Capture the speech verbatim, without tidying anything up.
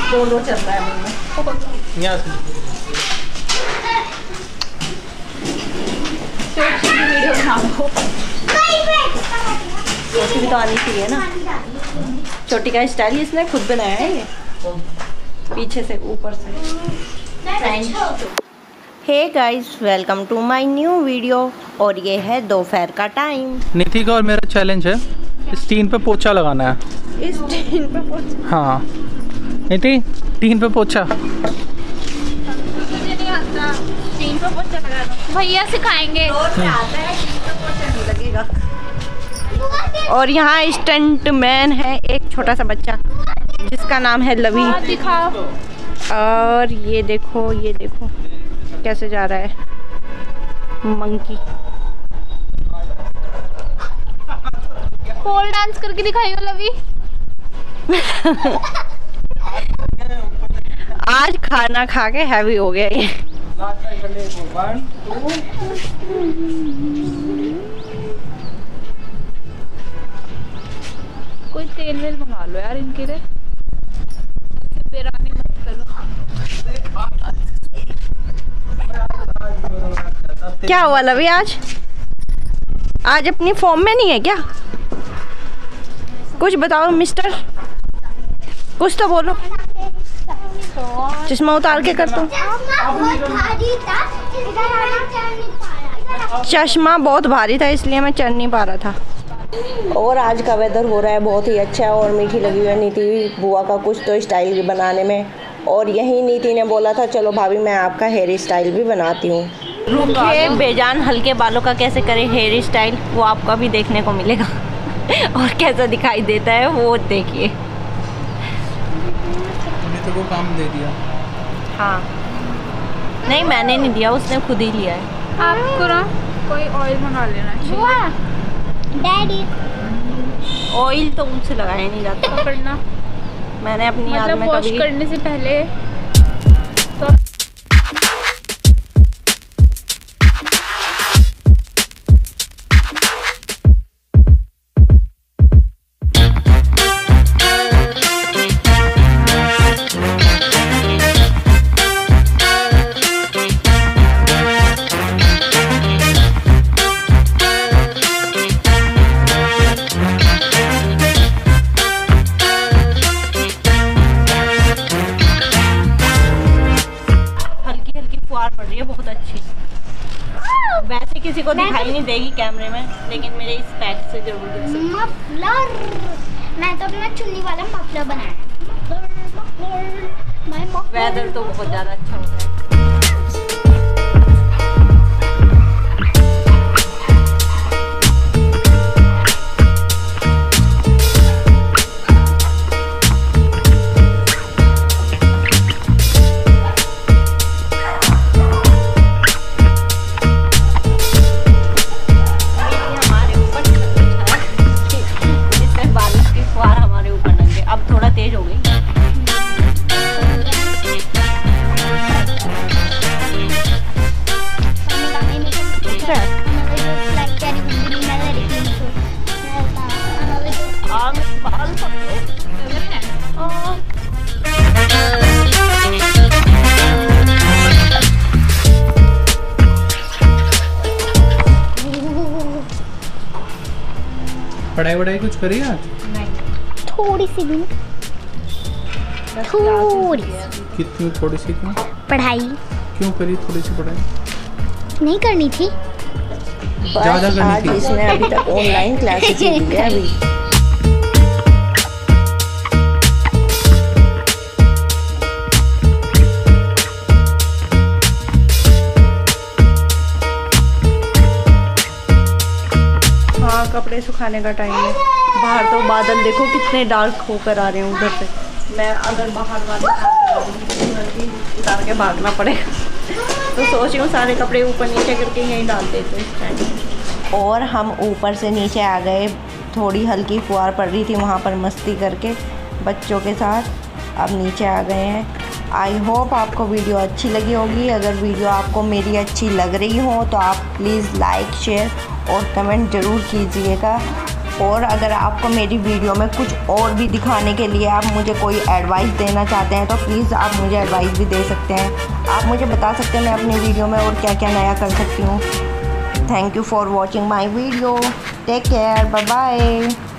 दो दो चल रहा है मुंह में। यहाँ से वीडियो बनाओ। छोटी भी तो आनी चाहिए ना। छोटी का स्टाइल इसने खुद बनाया है ये, पीछे से ऊपर से। Hey guys, welcome to my new video. और ये है दोपहर का टाइम। नीति का और मेरा चैलेंज है इस टीन पे पोछा लगाना है। इस टीन पे पोछा? हाँ नीति, टीन पे पोछा। मुझे नहीं आता टीन पे पोछा लगाना, भैया सिखाएंगे। नहीं लगेगा। और यहाँ स्टंट मैन है एक छोटा सा बच्चा जिसका नाम है लवी। दिखाओ। और ये देखो, ये देखो कैसे जा रहा है मंकी। पोल डांस करके दिखाइयो लवी। आज खाना खा के हैवी हो गया ये। कोई तेल वेल मंगा लो यार इनके लिए, बेरानी मत करो। क्या हुआ लवी, आज आज अपनी फॉर्म में नहीं है क्या? कुछ बताओ मिस्टर, कुछ तो बोलो। चश्मा उतार के करता हूँ। चश्मा बहुत भारी था इसलिए मैं चढ़ नहीं पा रहा था। और आज का वेदर हो रहा है बहुत ही अच्छा है और मीठी लगी हुई है नीति बुआ का कुछ तो स्टाइल बनाने में। और यही नीति ने बोला था चलो भाभी मैं आपका हेयर स्टाइल भी बनाती हूँ। रूखे बेजान हल्के बालों का कैसे करें हेयर स्टाइल, वो आपका भी देखने को मिलेगा। और कैसा दिखाई देता है वो देखिए। तूने तो वो काम दे दिया। हाँ नहीं, मैंने नहीं दिया, उसने खुद ही लिया है। आपको ना कोई ऑयल मंगा लेना चाहिए। डैडी ऑयल तो मुझसे लगाया नहीं जाता। पकड़ना मैंने अपनी याद मतलब में वॉश कभी करने से पहले तो पड़ रही है बहुत अच्छी। वैसे किसी को दिखाई नहीं देगी कैमरे में, लेकिन मेरे इस पैक से जरूर दिख सकती है। मफलर, मैं तो अपना चुन्नी वाला मफलर बनाया। वेदर तो बहुत ज़्यादा अच्छा हो रहा है। पढ़ाई वढ़ाई कुछ करी आज? नहीं, थोड़ी सी भी। थोड़ी कितनी? थोड़ी सी क्यों? पढ़ाई क्यों करी थोड़ी सी पढ़ाई? नहीं करनी थी, ज़्यादा करनी थी। इसने अभी तक ऑनलाइन क्लासेस ली है अभी। हाँ कपड़े सुखाने का टाइम है। बाहर तो बादल देखो कितने डार्क होकर आ रहे हैं उधर से। मैं अगर बाहर वाले उतार के भागना पड़ेगा। तो सोच रही हूँ सारे कपड़े ऊपर नीचे करके यहीं डाल देते इस टाइम। और हम ऊपर से नीचे आ गए। थोड़ी हल्की फुहार पड़ रही थी वहाँ पर मस्ती करके बच्चों के साथ। अब नीचे आ गए हैं। आई होप आपको वीडियो अच्छी लगी होगी। अगर वीडियो आपको मेरी अच्छी लग रही हो तो आप प्लीज़ लाइक शेयर और कमेंट ज़रूर कीजिएगा। और अगर आपको मेरी वीडियो में कुछ और भी दिखाने के लिए आप मुझे कोई एडवाइस देना चाहते हैं तो प्लीज़ आप मुझे एडवाइस भी दे सकते हैं। आप मुझे बता सकते हैं मैं अपनी वीडियो में और क्या क्या नया कर सकती हूँ। Thank you for watching my video. Take care, bye bye.